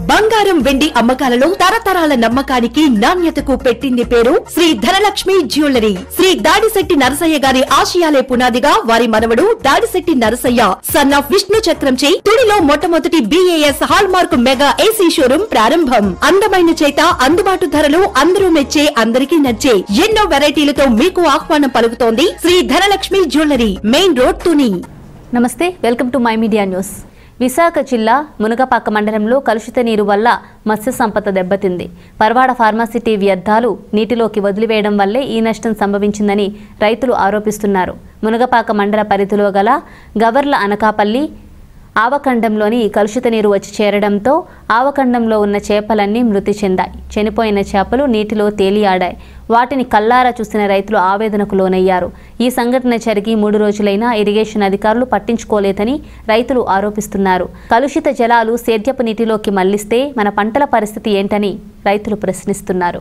బంగారం వెండి అమ్మకాలలో తరతరాల నమ్మకానికి నాణ్యతకు పెట్టింది పేరు శ్రీ ధనలక్ష్మి జ్యువెలరీ. శ్రీ దాడిశెట్టి నరసయ్య గారి ఆశయాలే పునాదిగా వారి మనవడు దాడిశెట్టి నరసయ్య సన్ ఆఫ్ విష్ణు చక్రంచే తుడిలో మొట్టమొదటి BAS hallmark mega AC showroom ప్రారంభం. అందమైన చేత అందుబాటు ధరలు అందరూ మెచ్చే అందరికీ నచ్చే ఎన్నో వెరైటీలతో మీకు ఆహ్వానం పలుకుతోంది Shri Dhanalakshmi jewellery, main road, Tuni. నమస్తే, welcome to my media news. Visakha జిల్లా మునగపాక మండలంలో కలుషిత నీరు వల్ల మత్స్య సంపద దెబ్బతింది. పర్వాడ ఫార్మాసిటీ వ్యర్థాలు నీటిలోకి వదిలివేయడం వల్లే ఈ నష్టం సంభవించిందని రైతులు ఆరోపిస్తున్నారు. మునగపాక మండల పరిధిలో గల గవర్ల అనకాపల్లి ఆవకండంలోని కలుషిత నీరు వచ్చి చేరడంతో ఆవకండంలో ఉన్న చేపలన్నీ మృతి చెందాయి. చనిపోయిన చేపలు నీటిలో తేలియాడాయి. వాటిని కల్లారా చూసిన రైతులు ఆవేదనకు లోనయ్యారు. ఈ సంఘటన జరిగి 3 రోజులైనా ఇరిగేషన్ అధికారులు పట్టించుకోలేదని రైతులు ఆరోపిస్తున్నారు. కలుషిత జలాలు సేద్యపు నీటిలోకి మళ్లిస్తే మన పంటల పరిస్థితి ఏంటని రైతులు ప్రశ్నిస్తున్నారు.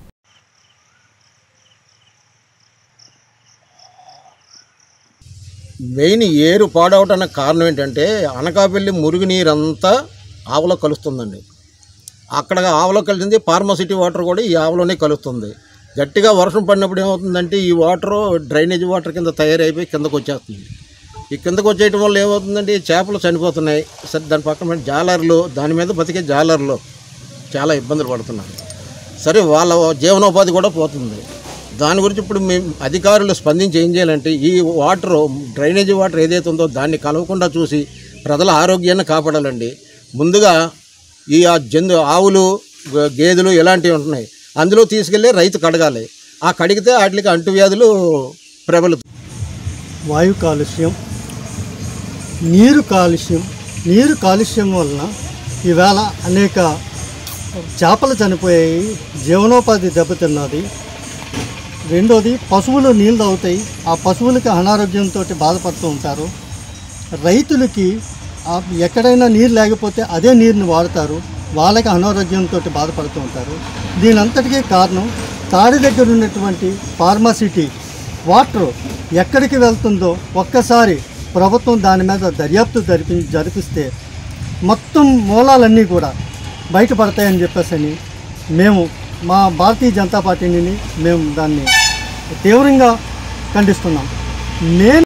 మెయిన్ ఏరు పాడవటానికి కారణం ఏంటంటే అనకాపల్లి మురుగునీరంతా ఆవలో కలుస్తుందండి. అక్కడ ఆవలో కలిసింది ఫార్మాసిటీ వాటర్ కూడా ఈ ఆవలోనే కలుస్తుంది. గట్టిగా వర్షం పడినప్పుడు ఏమవుతుందంటే ఈ వాటర్ డ్రైనేజ్ వాటర్ కింద తయారైపోయి కిందకు వచ్చేస్తుంది. ఈ కిందకు వచ్చేయటం వల్ల ఏమవుతుందంటే చేపలు చనిపోతున్నాయి. సరే, దాని పక్కన జాలర్లు, దాని మీద బతికే జాలర్లు చాలా ఇబ్బందులు పడుతున్నారు. సరే, వాళ్ళ జీవనోపాధి కూడా పోతుంది. దాని గురించి ఇప్పుడు మేము అధికారులు స్పందించి ఏం చేయాలంటే ఈ వాటర్ డ్రైనేజీ వాటర్ ఏదైతే ఉందో దాన్ని కలవకుండా చూసి ప్రజల ఆరోగ్యాన్ని కాపాడాలండి. ముందుగా ఈ ఆవులు, గేదెలు ఇలాంటివి ఉంటున్నాయి, అందులో తీసుకెళ్ళి రైతు కడగాలి. ఆ కడిగితే వాటికి అంటువ్యాధులు ప్రబలుతాయి. వాయు కాలుష్యం, నీరు కాలుష్యం వలన ఈవేళ అనేక చేపలు చనిపోయాయి, జీవనోపాధి దెబ్బతిన్నది. రెండోది, పశువులు నీళ్ళు తాగుతాయి, ఆ పశువులకి అనారోగ్యంతో బాధపడుతూ ఉంటారు. రైతులకి ఎక్కడైనా నీరు లేకపోతే అదే నీరుని వాడతారు, వాళ్ళకి అనారోగ్యంతో బాధపడుతూ ఉంటారు. దీనంతటికీ కారణం తాడి దగ్గర ఉన్నటువంటి ఫార్మాసిటీ వాటర్ ఎక్కడికి వెళ్తుందో ఒక్కసారి ప్రభుత్వం దాని మీద దర్యాప్తు జరిపిస్తే మొత్తం మూలాలన్నీ కూడా బయటపడతాయని చెప్పేసి మేము మా భారతీయ జనతా పార్టీని మేము దాన్ని తీవ్రంగా ఖండిస్తున్నాం.